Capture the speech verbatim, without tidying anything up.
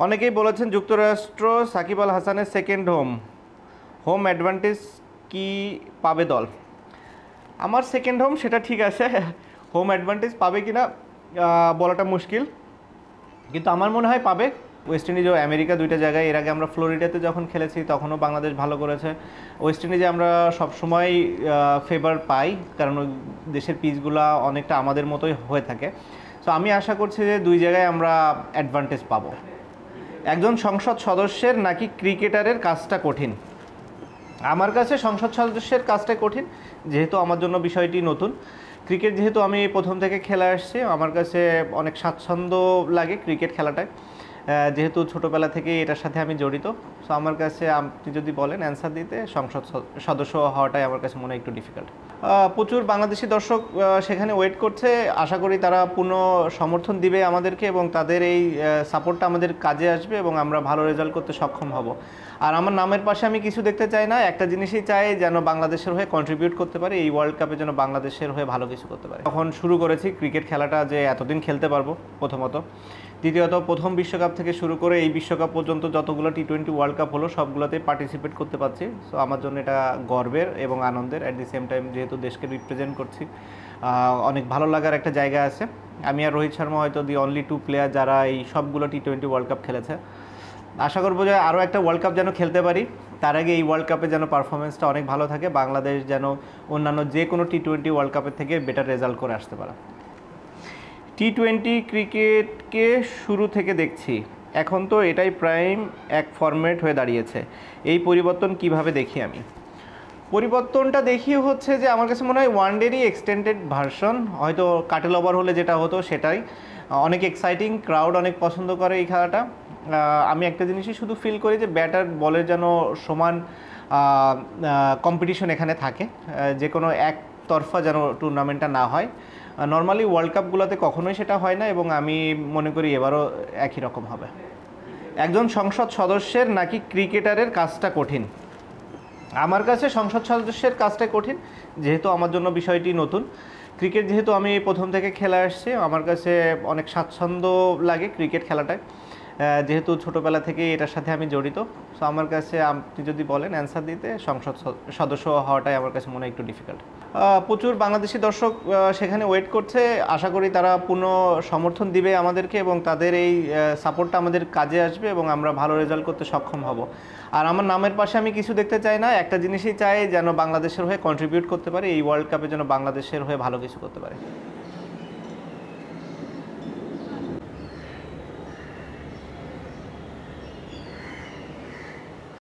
অনেকেই বলেছেন যুক্তরাষ্ট্র সাকিব আল হাসানের সেকেন্ড হোম হোম অ্যাডভান্টেজ কি পাবে দল? আমার সেকেন্ড হোম সেটা ঠিক আছে, হোম অ্যাডভান্টেজ পাবে কি না বলাটা মুশকিল, কিন্তু আমার মনে হয় পাবে। ওয়েস্ট ইন্ডিজ ও আমেরিকা দুইটা জায়গায়, এর আগে আমরা ফ্লোরিডাতে যখন খেলেছি তখনও বাংলাদেশ ভালো করেছে। ওয়েস্ট ইন্ডিজে আমরা সবসময় ফেভার পাই, কারণ ওই দেশের পিচগুলো অনেকটা আমাদের মতোই হয়ে থাকে। সো আমি আশা করছি যে দুই জায়গায় আমরা অ্যাডভান্টেজ পাবো। একজন সংসদ সদস্যের নাকি ক্রিকেটারের কাজটা কঠিন? আমার কাছে সংসদ সদস্যের কাজটাই কঠিন, যেহেতু আমার জন্য বিষয়টি নতুন। ক্রিকেট যেহেতু আমি প্রথম থেকে খেলে আসছি, আমার কাছে অনেক স্বাচ্ছন্দ্য লাগে ক্রিকেট খেলাটায়, যেহেতু ছোটোবেলা থেকেই এটার সাথে আমি জড়িত। সো আমার কাছে আপনি যদি বলেন অ্যান্সার দিতে, সংসদ সদস্য হওয়াটাই আমার কাছে মনে হয় একটু ডিফিকাল্ট। প্রচুর বাংলাদেশি দর্শক সেখানে ওয়েট করছে, আশা করি তারা পূর্ণ সমর্থন দিবে আমাদেরকে এবং তাদের এই সাপোর্টটা আমাদের কাজে আসবে এবং আমরা ভালো রেজাল্ট করতে সক্ষম হব। আর আমার নামের পাশে আমি কিছু দেখতে চাই না, একটা জিনিসই চাই, যেন বাংলাদেশের হয়ে কন্ট্রিবিউট করতে পারে, এই ওয়ার্ল্ড কাপে যেন বাংলাদেশের হয়ে ভালো কিছু করতে পারে। তখন শুরু করেছি ক্রিকেট খেলাটা, যে এতদিন খেলতে পারবো প্রথমত, দ্বিতীয়ত প্রথম বিশ্বকাপ থেকে শুরু করে এই বিশ্বকাপ পর্যন্ত যতগুলো টি টোয়েন্টি ওয়ার্ল্ড কাপ হলো সবগুলোতেই পার্টিসিপেট করতে পারছি। সো আমার জন্য এটা গর্বের এবং আনন্দের, অ্যাট দি সেম টাইম যেহেতু দেশকে রিপ্রেজেন্ট করছি, অনেক ভালো লাগার একটা জায়গা আছে। আমি আর রোহিত শর্মা হয়তো দি অনলি টু প্লেয়ার যারা এই সবগুলো টি টোয়েন্টি ওয়ার্ল্ড কাপ খেলেছে। আশা করবো যে আরও একটা ওয়ার্ল্ড কাপ যেন খেলতে পারি, তার আগে এই ওয়ার্ল্ড কাপে যেন পারফরমেন্সটা অনেক ভালো থাকে, বাংলাদেশ যেন অন্যান্য যে কোনো টি টোয়েন্টি ওয়ার্ল্ড কাপের থেকে বেটার রেজাল্ট করে আসতে পারে। টি টোয়েন্টি ক্রিকেটকে শুরু থেকে দেখছি, এখন তো এটাই প্রাইম এক ফরম্যাট হয়ে দাঁড়িয়েছে, এই পরিবর্তন কিভাবে দেখি আমি? পরিবর্তনটা দেখি হচ্ছে যে আমার কাছে মনে হয় ওয়ান ডেরই এক্সটেন্ডেড ভার্সন, হয়তো কাটেল ওভার হলে যেটা হতো সেটাই। অনেক এক্সাইটিং, ক্রাউড অনেক পছন্দ করে এই খেলাটা। আমি একটা জিনিসই শুধু ফিল করি যে ব্যাটার বলের যেন সমান কম্পিটিশন এখানে থাকে, যে কোনো একতরফা যেন টুর্নামেন্টটা না হয়। নর্মালি ওয়ার্ল্ড কাপগুলোতে কখনোই সেটা হয় না এবং আমি মনে করি এবারও একই রকম হবে। একজন সংসদ সদস্যের নাকি ক্রিকেটারের কাজটা কঠিন? আমার কাছে সংসদ সদস্যের কাজটাই কঠিন, যেহেতু আমার জন্য বিষয়টি নতুন। ক্রিকেট যেহেতু আমি প্রথম থেকে খেলে আসছি, আমার কাছে অনেক স্বাচ্ছন্দ্য লাগে ক্রিকেট খেলাটায়, যেহেতু ছোটোবেলা থেকেই এটার সাথে আমি জড়িত। সো আমার কাছে আপনি যদি বলেন অ্যান্সার দিতে, সংসদ সদস্য হওয়াটাই আমার কাছে মনে হয় একটু ডিফিকাল্ট। প্রচুর বাংলাদেশি দর্শক সেখানে ওয়েট করছে, আশা করি তারা পূর্ণ সমর্থন দিবে আমাদেরকে এবং তাদের এই সাপোর্টটা আমাদের কাজে আসবে এবং আমরা ভালো রেজাল্ট করতে সক্ষম হব। আর আমার নামের পাশে আমি কিছু দেখতে চাই না, একটা জিনিসই চাই, যেন বাংলাদেশের হয়ে কন্ট্রিবিউট করতে পারে, এই ওয়ার্ল্ড কাপে যেন বাংলাদেশের হয়ে ভালো কিছু করতে পারে।